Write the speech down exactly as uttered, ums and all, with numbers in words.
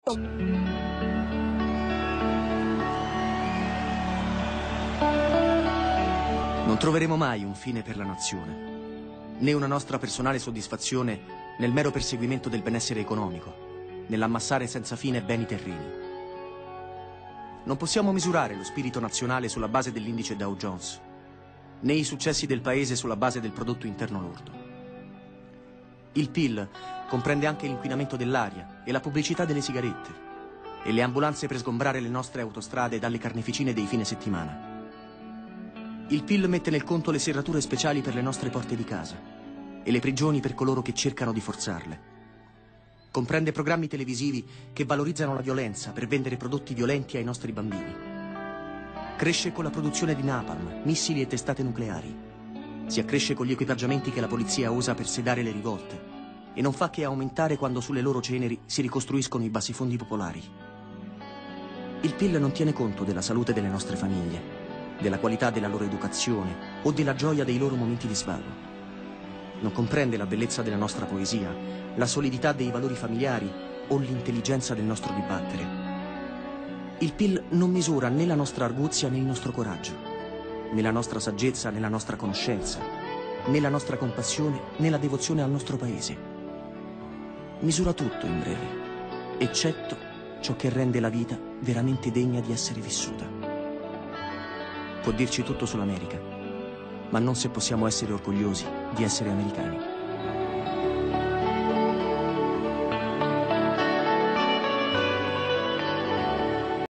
Non troveremo mai un fine per la nazione, né una nostra personale soddisfazione nel mero perseguimento del benessere economico, nell'ammassare senza fine beni terreni. Non possiamo misurare lo spirito nazionale sulla base dell'indice Dow Jones, né i successi del paese sulla base del prodotto interno lordo. Il P I L comprende anche l'inquinamento dell'aria e la pubblicità delle sigarette e le ambulanze per sgombrare le nostre autostrade dalle carneficine dei fine settimana. Il P I L mette nel conto le serrature speciali per le nostre porte di casa e le prigioni per coloro che cercano di forzarle. Comprende programmi televisivi che valorizzano la violenza per vendere prodotti violenti ai nostri bambini. Cresce con la produzione di napalm, missili e testate nucleari. Si accresce con gli equipaggiamenti che la polizia usa per sedare le rivolte e non fa che aumentare quando sulle loro ceneri si ricostruiscono i bassifondi popolari. Il P I L non tiene conto della salute delle nostre famiglie, della qualità della loro educazione o della gioia dei loro momenti di svago. Non comprende la bellezza della nostra poesia, la solidità dei valori familiari o l'intelligenza del nostro dibattere. Il P I L non misura né la nostra arguzia né il nostro coraggio, né la nostra saggezza né la nostra conoscenza, né la nostra compassione né la devozione al nostro paese. Misura tutto, in breve, eccetto ciò che rende la vita veramente degna di essere vissuta. Può dirci tutto sull'America, ma non se possiamo essere orgogliosi di essere americani.